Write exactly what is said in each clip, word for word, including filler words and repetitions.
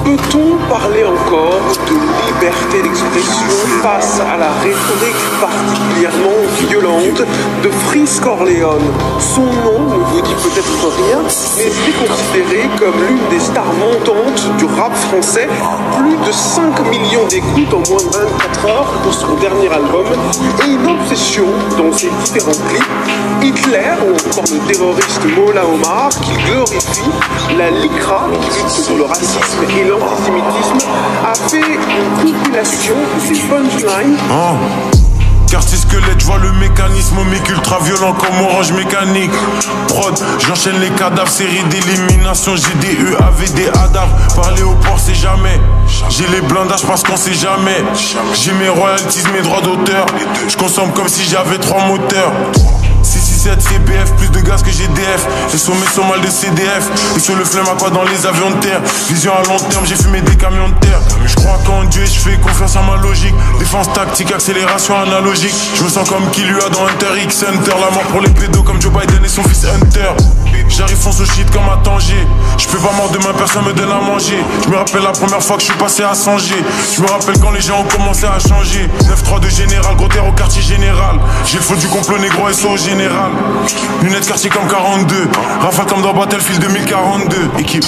Peut-on parler encore de liberté d'expression face à la rhétorique particulièrement violente de Freeze Corleone? Son nom ne vous dit peut-être rien, mais il est considéré comme l'une des stars montantes du rap français. Plus de cinq millions d'écoutes en moins de vingt-quatre heures pour son dernier album et une obsession dans ses différents clips. Hitler ou encore le terroriste Mola Omar qui glorifie, la Lycra qui lutte contre le racisme et l'antisémitisme a fait une compilation de ses punchlines. Oh. Quartier squelette, je vois le mécanisme, mic ultra violent comme orange mécanique. Prod, j'enchaîne les cadavres, série d'élimination, j'ai des E, A V D, ADAV. Parler au port, c'est jamais. J'ai les blindages parce qu'on sait jamais. J'ai mes royalties, mes droits d'auteur. Je consomme comme si j'avais trois moteurs. six six sept C B F, plus de gaz que G D F. Les sommets sont mal de C D F. Et sur le flemme à quoi dans les avions de terre. Vision à long terme, j'ai fumé des camions de terre. Je crois qu'en Dieu et je fais confiance à ma logique. Défense tactique, accélération analogique. Je me sens comme qui lui a dans Hunter X Hunter. La mort pour les pédos comme Joe Biden et son fils Hunter. J'arrive fonce au shit comme à Tanger. Je peux pas mordre demain, personne me donne à manger. Je me rappelle la première fois que je suis passé à Sanger. Je me rappelle quand les gens ont commencé à changer. neuf trois de général, gros terre au quartier général. J'ai le feu du complot négro et au général. Lunettes quartier comme quarante-deux. Rafale comme dans Battlefield deux mille quarante-deux. Équipe.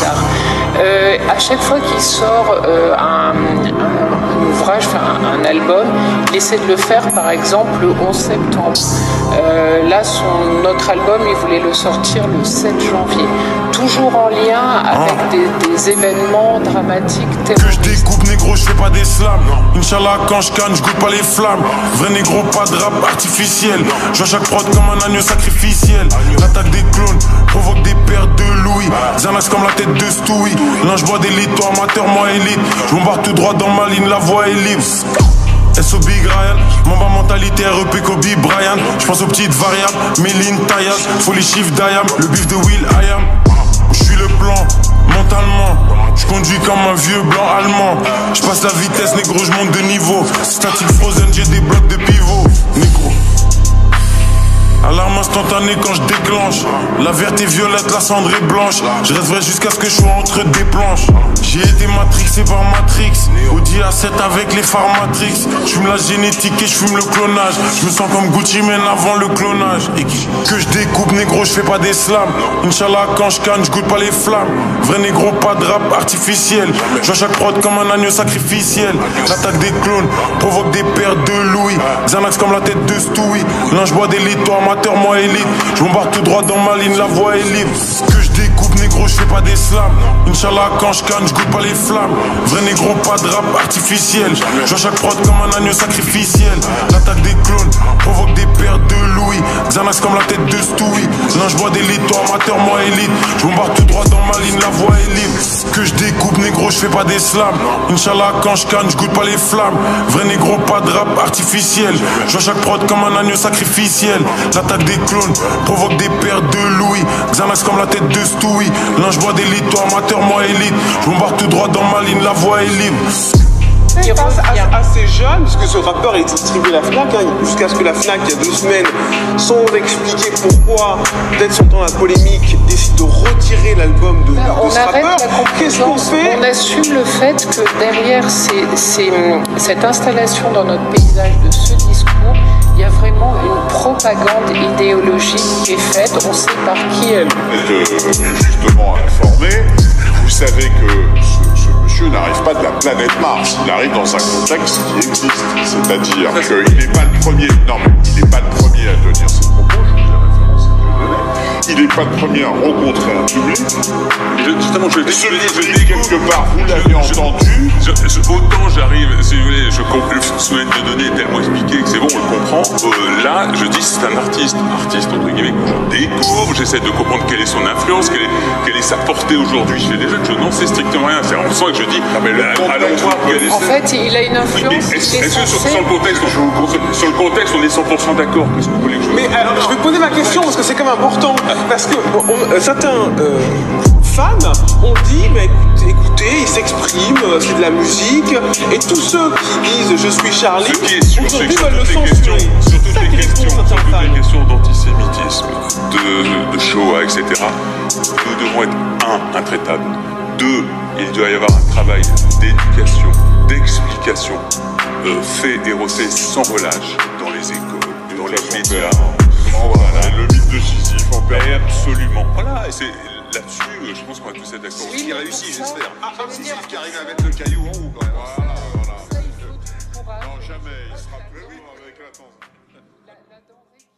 Euh, à chaque fois qu'il sort euh, un, un, un ouvrage, enfin, un, un album, il essaie de le faire par exemple le onze septembre. Euh, là, son, notre album, il voulait le sortir le sept janvier. Toujours en lien avec ah. des, des événements dramatiques terroristes. Que je découpe négro, je fais pas des slams. Inch'Allah, quand je canne, je goûte pas les flammes. Vrai négro, pas de rap artificiel. Je vois chaque prod comme un agneau sacrificiel. L'attaque des clones provoque des pertes de louis. Xanax comme la tête de Stewie. Là je bois des litres, toi amateur, moi élite. Je bombarde tout droit dans ma ligne, la voie est libre. S O B Ryan, mon bas mentalité R E P Kobe Bryant. Je pense aux petites variables, Méline, Tayas, faut les chiffres d'Ayam, le bif de Will I am. Je suis le plan, mentalement. Je conduis comme un vieux blanc allemand. Je passe la vitesse, négro, je monte de niveau. Static frozen, j'ai des blocs de pivot. Négro. Alarme instantanée quand je déclenche. La verte est violette, la cendre est blanche. Je reste vrai jusqu'à ce que je sois entre des planches. J'ai été matrixé par Matrix. Audi A sept avec les phares Matrix. Je fume la génétique et je fume le clonage. Je me sens comme Gucci Mane avant le clonage. Et que je découpe négro, je fais pas des slams. Inch'Allah quand je canne, je goûte pas les flammes. Vrai négro, pas de rap artificiel. Je vois chaque prod comme un agneau sacrificiel. L'attaque des clones provoque des pertes de louis. Xanax comme la tête de Stewie. Là je bois des litres, toi amateur, moi élite. Je bombarde tout droit dans ma ligne, la voie est libre. Que je découpe négro, je fais pas des slams. Inch'Allah quand je canne, je goûte pas les flammes. Vrai négro, pas de rap artificiel. Je vois chaque prod comme un agneau sacrificiel. L'attaque des clones provoque des pertes de louis. Xanax comme la tête de Stewie. Là je bois des litres, toi amateur, moi élite. Je bombarde tout droit dans ma ligne, la voie est libre. Que je découpe négro, je fais pas des slams. Inch'Allah quand je canne, je goûte pas les flammes. Vrai négro, pas de rap artificiel. Je vois chaque prod comme un agneau sacrificiel. L'attaque des clones provoque des pertes de louis. Xanax comme la tête de Stewie. Là je bois des litres, toi amateur, moi élite. Je bombarde tout droit dans ma ligne, la voie est libre. Il pense assez jeune, puisque ce rappeur est distribué à la FNAC, hein, jusqu'à ce que la FNAC, il y a deux semaines, sans expliquer pourquoi, peut-être sentant la polémique, décide de retirer l'album de, de, de on ce rappeur. Qu'est-ce qu'on fait? On assume le fait que derrière ces, ces, cette installation dans notre paysage de ce discours, il y a vraiment une propagande idéologique qui est faite, on sait par qui elle. Vous êtes euh, justement informé, vous savez que ce, ce monsieur n'arrive pas de la planète Mars, il arrive dans un contexte qui existe, c'est-à-dire qu'il n'est pas le premier, non mais il n'est pas le premier à tenir ses propos, je vous ai référencé deux données. Il n'est pas le premier à rencontrer un public. Je, justement, je Ce je dis quelque part, vous l'avez entendu. Je, je, autant j'arrive, si vous voulez, je souhaite de donner tellement expliqué que c'est bon, on le comprend. Euh, là, je dis c'est un artiste, artiste entre guillemets, que je découvre, j'essaie de comprendre quelle est son influence, quelle est, quelle est sa portée aujourd'hui chez les jeunes. Je n'en sais strictement rien. C'est en ça que je dis, ah, mais allons voir quelle est. En fait, il a une influence. Est-ce est que sur, sur le contexte, je, sur le contexte, on est cent pour cent d'accord? Qu'est-ce que vous voulez que je Mais alors, je vais poser ma question parce que c'est quand même important. Parce que bon, on, certains euh, fans ont dit, mais écoutez, écoutez il s'exprime, c'est de la musique, et tous ceux qui disent je suis Charlie, aujourd'hui veulent le censurer. Sur toutes les questions, sur toutes les questions d'antisémitisme, de, de Shoah, et cetera, nous devons être un, intraitables, deux, il doit y avoir un travail d'éducation, d'explication, euh, fait et refait sans relâche dans les écoles, dans les médias. Voilà, le mythe de Sisyphe en Mais absolument. Voilà, et c'est là-dessus, je pense qu'on va tous être d'accord. C'est ce qui réussit, j'espère. Ah, Sisyphe qui arrive à mettre le caillou en haut, quand même. Voilà, voilà. Ça, il faut du courage. Non, jamais, il sera plus avec la tendance. La- la denrée